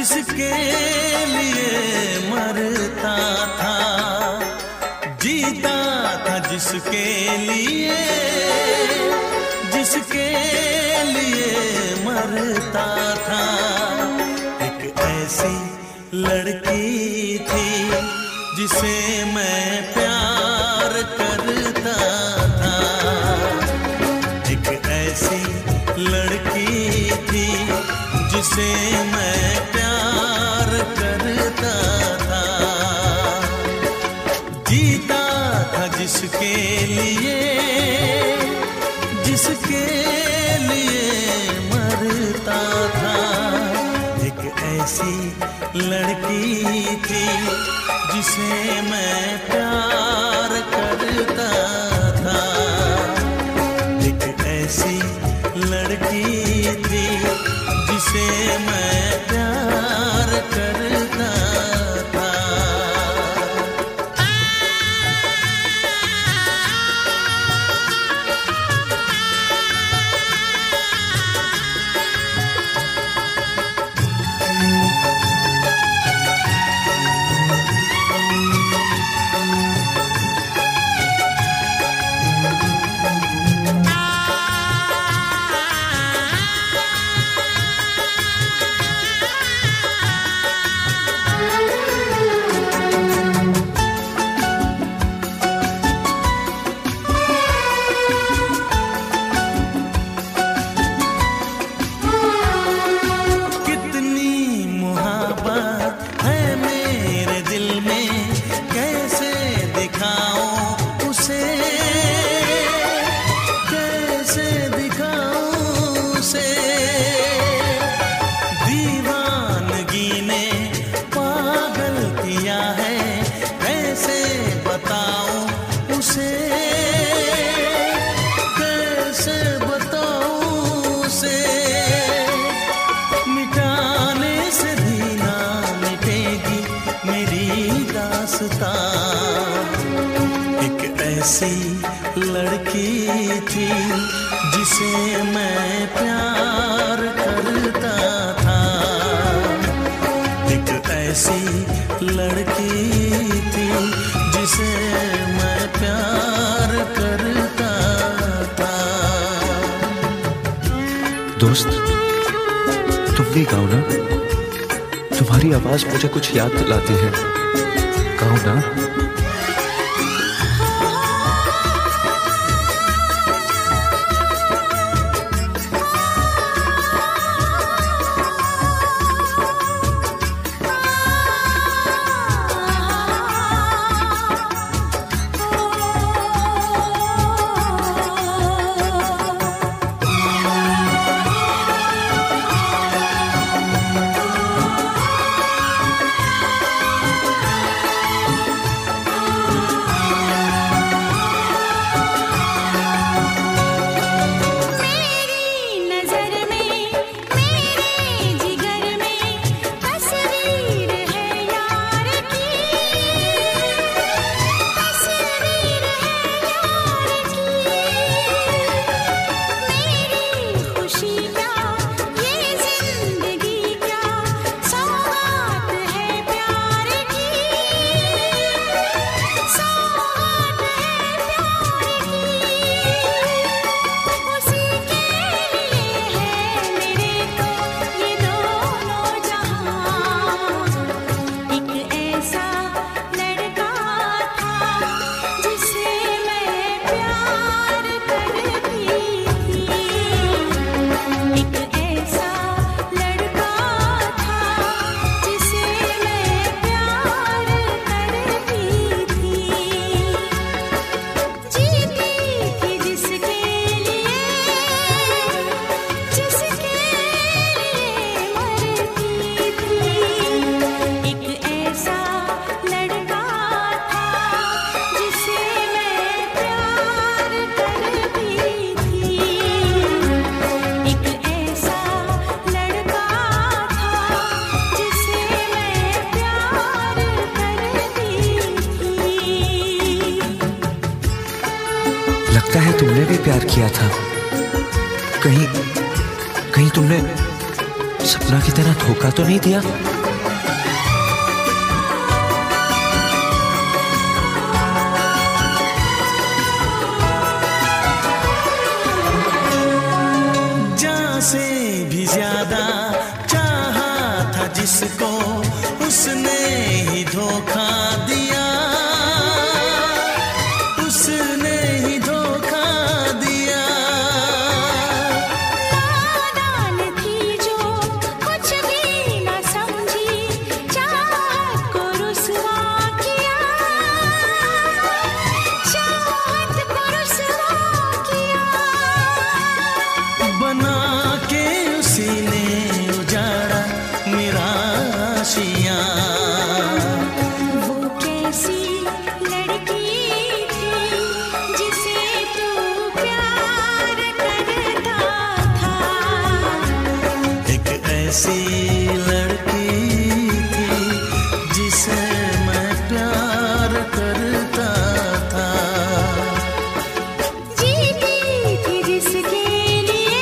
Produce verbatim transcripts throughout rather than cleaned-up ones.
जिसके लिए मरता था, जीता था जिसके लिए, जिसके लिए मरता था। एक ऐसी लड़की थी जिसे मैं प्यार करता था, एक ऐसी लड़की थी जिसे मैं प्यार करता था। जीता था जिसके लिए, जिसके लिए मरता था। एक ऐसी लड़की थी जिसे मैं प्यार करता था, एक ऐसी लड़की थी जिसे मैं प्यार करता था। एक ऐसी लड़की थी जिसे मैं प्यार करता था, एक ऐसी लड़की थी जिसे मैं प्यार करता था। दोस्त, तुम भी गाओ ना, तुम्हारी आवाज मुझे कुछ याद दिलाती है, गाओ ना। लगता है तुमने भी प्यार किया था, कहीं कहीं तुमने सपना की तरह धोखा तो नहीं दिया? जान से भी ज्यादा चाहा था जिसको, उसने ही धोखा दिया, उसने ही धोखा दिया। नादान थी जो कुछ भी न समझी, चाहत को रुसवा किया, चाहत को रुसवा किया। बना के उसी ने उजाड़ा मेरा आशियाँ। वो कैसी लड़की थी जिसे तू प्यार करता था। एक ऐसी लड़की थी जिसे मैं प्यार करता था। जीती थी जिसके लिए,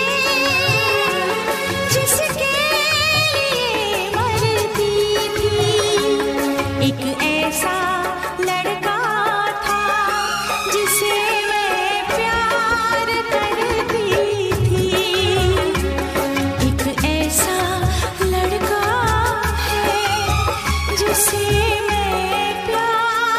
जिसके लिए मरती थी। एक ऐसा लड़का था जिसे मैं प्यार करती थी। एक ऐसा लड़का है जिसे मैं प्यार।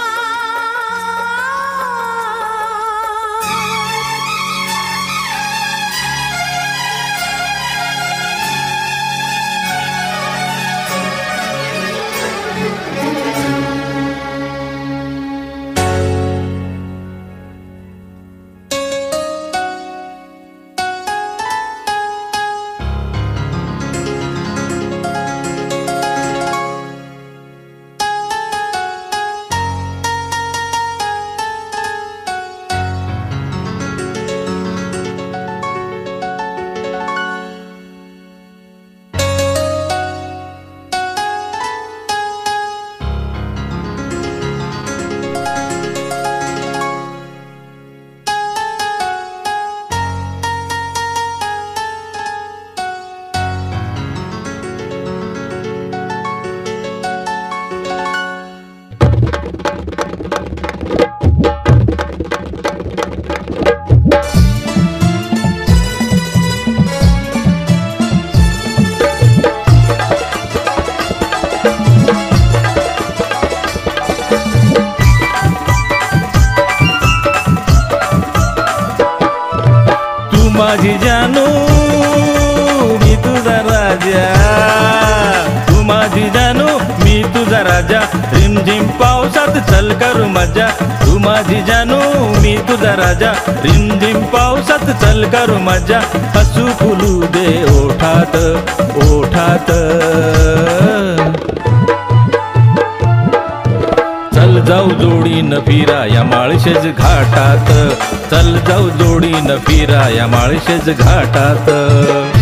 माझी जानू मी तुझा राजा, तू माझी जानू मी तुझा राजा, रिमझिम पावसात चल करू मजा, तू माझी जानू मी तुझा राजा, रिमझिम पावसात चल करू मजा, हसू फुलू दे ओठात ओठात। चल जाऊ जोडीनं फिरा या माळशेज घाटात, चल जाऊ जोडीनं फिरा या माळशेज घाटात।